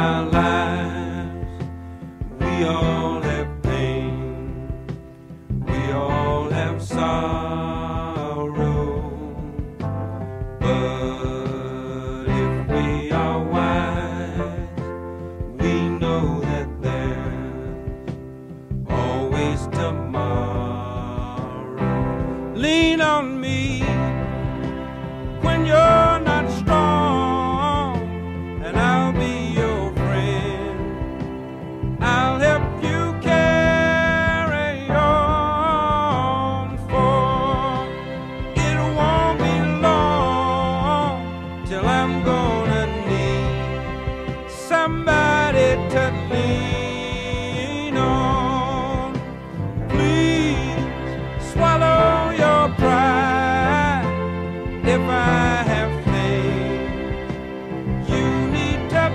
our lives. We all have pain, we all have sorrow, but if we are wise, we know that there's always tomorrow. Lean on me when you're not strong, and I'll be your friend. I'll help you carry on, for it won't be long till I'm gonna need somebody to lean on. Please swallow your pride. If I have faith, you need to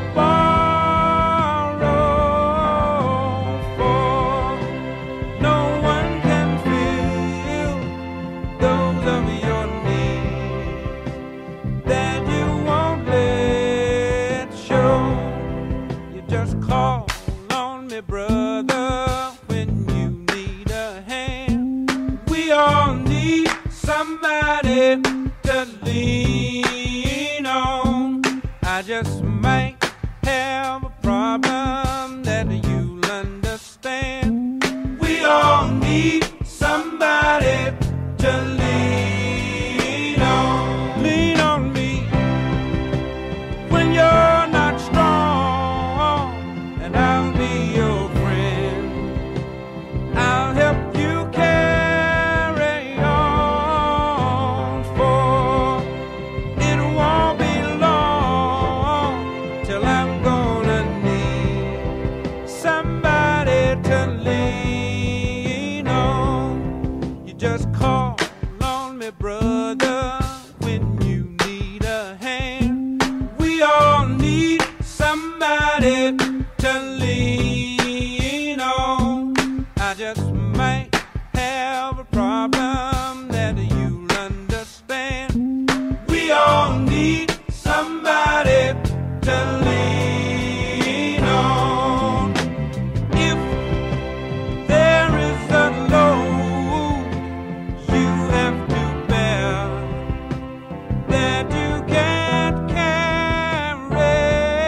borrow, for no one can fill those of your needs that you won't let show. You just call on me, brother, when you need a hand. We all need somebody to lean on. I just might have a problem that you'll understand. We all need somebody to lean on. Lean on me when you're not strong, and I'll be your friend. I'll help you carry on, for it won't be long till I'm gonna need somebody to lean on. You just call on me, brother, when you need a hand. We all need somebody to lean on. I just might have a problem that you'll understand. We all need somebody to lean on. If there is a load you have to bear that you can't carry,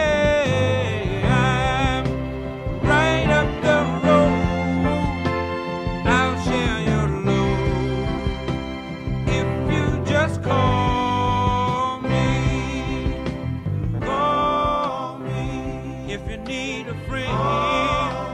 I'm right up the road. I'll share your load if you just call me. Call me if you need a friend.